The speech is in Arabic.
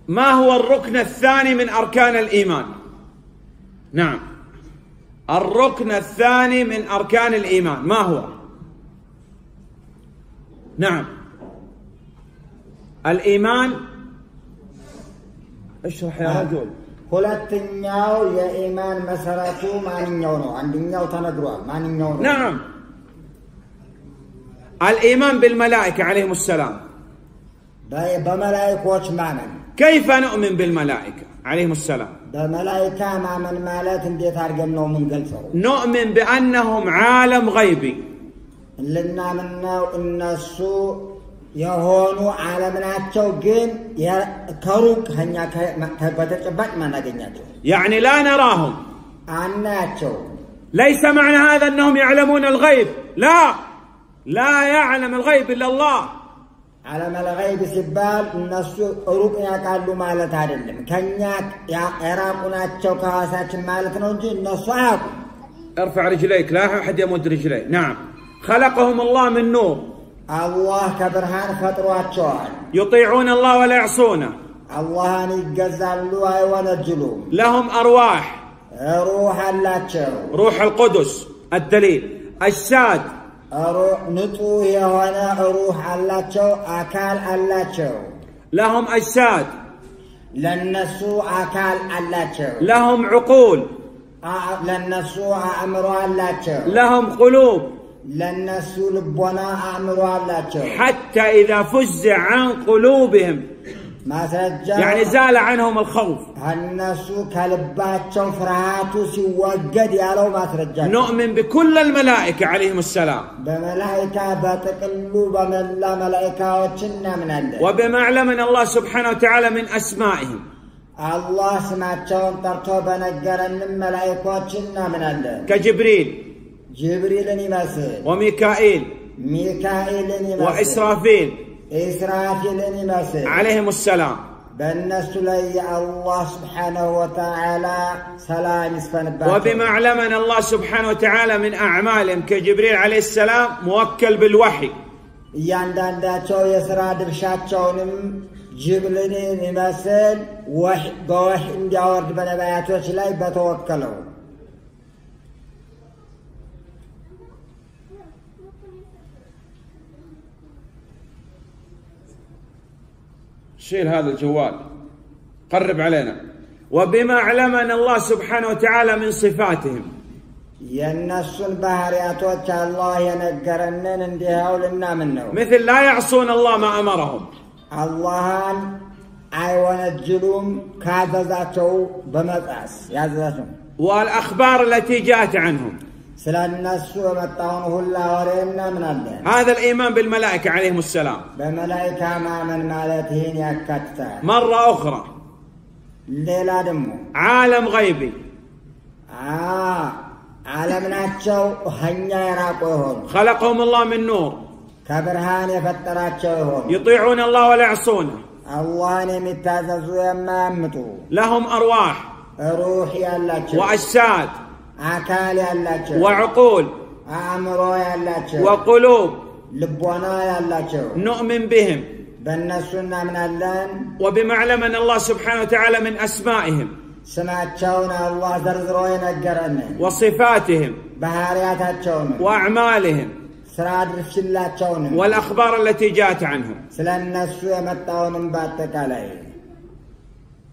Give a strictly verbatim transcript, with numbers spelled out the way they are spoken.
ما هو الركن الثاني من أركان الإيمان؟ نعم، الركن الثاني من أركان الإيمان ما هو؟ نعم، الإيمان. اشرح يا رجل. ሁለተኛው የኢማን መሰረቱ ማንኛው ነው? አንደኛው ተነግሯል። ማንኛው ነው? نعم، الإيمان بالملائكة عليهم السلام. بملائكة مامن. كيف نؤمن بالملائكة عليهم السلام؟ بملائكة مامن مالت انديت ارجن نو من قلفو. نؤمن بأنهم عالم غيبي. لنا منو النسو يهونو عالمناتشو جن كروك هنيا كبتشبات ما نجنياتو. يعني لا نراهم. عناتشو. ليس معنى هذا أنهم يعلمون الغيب، لا، لا يعلم الغيب إلا الله. عالم الغيب سبال الناس روك يا كالو مالت هادلم كنياك يا عراقناتشو كواساتش مالت نونجي الناس عاق. ارفع رجليك، لا أحد يمد رجليه. نعم، خلقهم الله من نور. الله كبرهان فطرواتشو. يطيعون الله ولا يعصونه. الله ان يجزلوا اي ونجلوا. لهم أرواح. روح اللاتشو. روح القدس الدليل. أجساد. روح نطو يهونا روح اللاتشو أكال اللاتشو. لهم أجساد. لنسو أكال اللاتشو. لهم عقول. لنسو أمرو اللاتشو. لهم قلوب. لنسو لبونا أمرو اللاتشو. حتى إذا فزع عن قلوبهم ما سجل يعني زال عنهم الخوف. هالنسو كلباتشو فرهاتو سيوجد يالو ما ترجع. نؤمن بكل الملائكة عليهم السلام. بملائكة بتقلو بملا ملائكة وشنا من الله. وبما علمنا الله سبحانه وتعالى من أسمائهم. الله سمعتهم ترتو بنجرن من ملائكة وشنا من الله. كجبريل. جبريل نمسل. وميكائيل. ميكائيل نمسل. وإسرافيل. إسرافيل نمسل. عليهم السلام. بالنسبة لي الله سبحانه وتعالى سلام يسفن. وبما علمنا الله سبحانه وتعالى من أعمالهم كجبريل عليه السلام موكل بالوحي. ياندانداتشو يسرا درشاتشونم جبريل نمسل وحي بوحي اندياورد بنباياتوش لاي بتوكلوا. شيل هذا الجوال، قرب علينا. وبما علمنا الله سبحانه وتعالى من صفاتهم. ينسون بهرياتوش الله ينقرنن انديها ولنا منه. مثل لا يعصون الله ما أمرهم. الله أيوان الجلوم كاذاتو بمقاس يعزاتهم. والأخبار التي جاءت عنهم. هذا الإيمان بالملائكة عليهم السلام. بملائكة ما من مالتهن يكتتا. مرة أخرى. ليلة دمو. عالم غيبي. آه عالم ناتشو هنيا يراقوهم. خلقهم الله من نور. كبرهان يفتراتشوهم. يطيعون الله ولا يعصونه. الله نمتاززو يما أمتو. لهم أرواح. روحي اللاتشو. وأجساد. أكال يالاتشو. وعقول. أمرو يالاتشو. وقلوب. لبونا يالاتشو. نؤمن بهم. بالنسونا من اللان. وبما علمنا الله سبحانه وتعالى من أسمائهم. سمعتشون الله زرزروين الجرن. وصفاتهم. بهارياتشون. وأعمالهم. سراد رشلاتشون. والأخبار التي جاءت عنهم. سلان نسوي متاون باتك عليه.